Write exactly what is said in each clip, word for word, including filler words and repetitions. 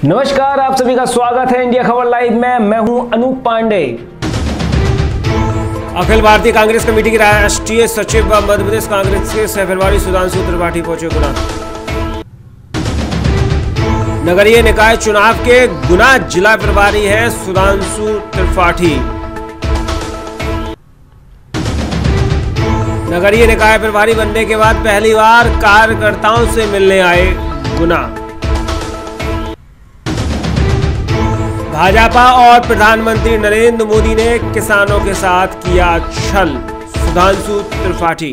नमस्कार, आप सभी का स्वागत है इंडिया खबर लाइव में। मैं हूं अनूप पांडे। अखिल भारतीय कांग्रेस कमेटी के राष्ट्रीय सचिव व मध्य प्रदेश कांग्रेस के सह प्रभारी सुधांशु त्रिपाठी पहुंचे गुना। नगरीय निकाय चुनाव के गुना जिला प्रभारी है सुधांशु त्रिपाठी। नगरीय निकाय प्रभारी बनने के बाद पहली बार कार्यकर्ताओं से मिलने आए गुना। भाजपा और प्रधानमंत्री नरेंद्र मोदी ने किसानों के साथ किया छल, सुधांशु त्रिपाठी।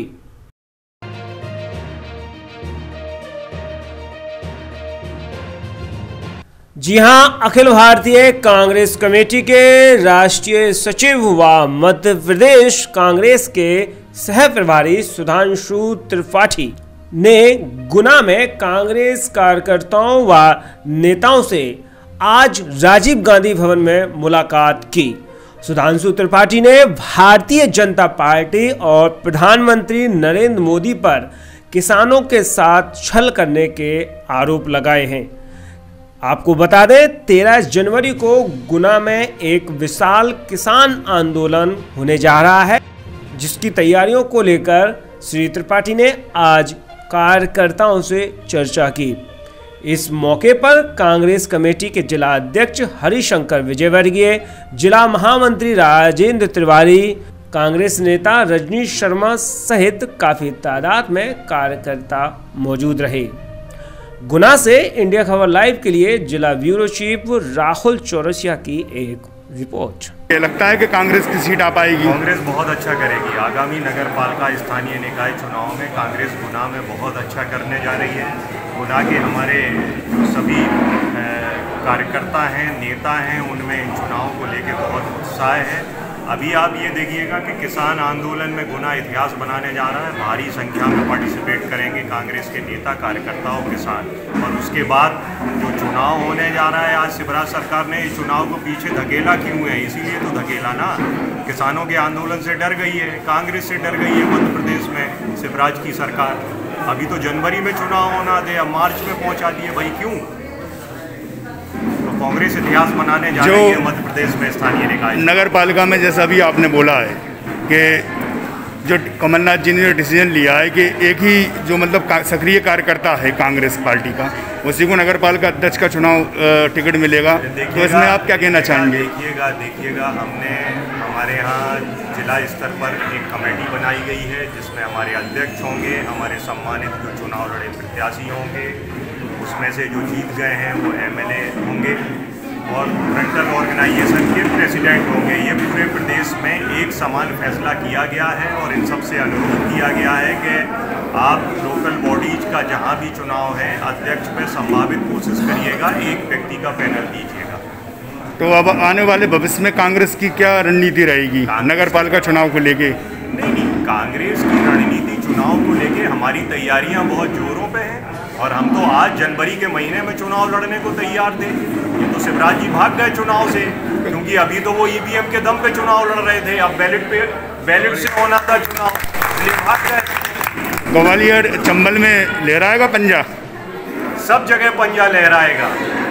जी हां, अखिल भारतीय कांग्रेस कमेटी के राष्ट्रीय सचिव व मध्य प्रदेश कांग्रेस के सह प्रभारी सुधांशु त्रिपाठी ने गुना में कांग्रेस कार्यकर्ताओं व नेताओं से आज राजीव गांधी भवन में मुलाकात की। सुधांशु त्रिपाठी ने भारतीय जनता पार्टी और प्रधानमंत्री नरेंद्र मोदी पर किसानों के साथ छल करने के आरोप लगाए हैं। आपको बता दें, तेरह जनवरी को गुना में एक विशाल किसान आंदोलन होने जा रहा है, जिसकी तैयारियों को लेकर श्री त्रिपाठी ने आज कार्यकर्ताओं से चर्चा की। इस मौके पर कांग्रेस कमेटी के जिला अध्यक्ष हरिशंकर विजयवर्गीय, जिला महामंत्री राजेंद्र तिवारी, कांग्रेस नेता रजनीश शर्मा सहित काफी तादाद में कार्यकर्ता मौजूद रहे। गुना से इंडिया खबर लाइव के लिए जिला ब्यूरो चीफ राहुल चौरसिया की एक रिपोर्ट। ये लगता है कि कांग्रेस की सीट आ पाएगी? कांग्रेस बहुत अच्छा करेगी। आगामी नगर पालिका स्थानीय निकाय चुनाव में कांग्रेस गुना में बहुत अच्छा करने जा रही है। गुना के हमारे जो सभी कार्यकर्ता हैं, नेता हैं, उनमें इन चुनावों को लेकर बहुत उत्साह है। अभी आप ये देखिएगा कि किसान आंदोलन में गुना इतिहास बनाने जा रहा है। भारी संख्या में पार्टिसिपेट करेंगे कांग्रेस के नेता, कार्यकर्ताओं के साथ। और उसके बाद जो चुनाव होने जा रहा है, आज शिवराज सरकार ने इस चुनाव को पीछे धकेला क्यों है? इसीलिए तो धकेला ना, किसानों के आंदोलन से डर गई है, कांग्रेस से डर गई है मध्य प्रदेश में शिवराज की सरकार। अभी तो जनवरी में चुनाव होना थे, अब मार्च में पहुँचा दिए। भाई क्यों? कांग्रेस इतिहास बनाने जा रही है मध्य प्रदेश में स्थानीय निकाय नगर पालिका में। जैसा अभी आपने बोला है कि जो कमलनाथ जी ने जो डिसीजन लिया है कि एक ही जो मतलब सक्रिय कार्यकर्ता है कांग्रेस पार्टी का, उसी को नगर पालिका अध्यक्ष का चुनाव टिकट मिलेगा, तो इसमें आप क्या कहना चाहेंगे? देखिएगा देखिएगा हमने हमारे यहाँ जिला स्तर पर एक कमेटी बनाई गई है, जिसमें हमारे अध्यक्ष होंगे, हमारे सम्मानित जो चुनाव लड़े प्रत्याशी होंगे, उसमें से जो जीत गए हैं वो एमएलए होंगे और फ्रंटल ऑर्गेनाइजेशन के प्रेसिडेंट होंगे। ये पूरे प्रदेश में एक समान फैसला किया गया है और इन सबसे अनुरोध किया गया है कि आप लोकल बॉडीज का जहां भी चुनाव है, अध्यक्ष पे संभावित कोशिश करिएगा, एक व्यक्ति का पैनल दीजिएगा। तो अब आने वाले भविष्य में कांग्रेस की क्या रणनीति रहेगी नगर पालिका चुनाव को लेके? नहीं नहीं, कांग्रेस की रणनीति चुनाव को लेके हमारी तैयारियां बहुत जोरों पे हैं और हम तो आज जनवरी के महीने में चुनाव लड़ने को तैयार थे। ये तो शिवराज जी भाग गए चुनाव से, क्योंकि अभी तो वो ईवीएम के दम पे चुनाव लड़ रहे थे। अब बैलेट पे बैलेट से होना था चुनाव, ये भाग गए। ग्वालियर चंबल में लहराएगा पंजा? सब जगह पंजा लहराएगा।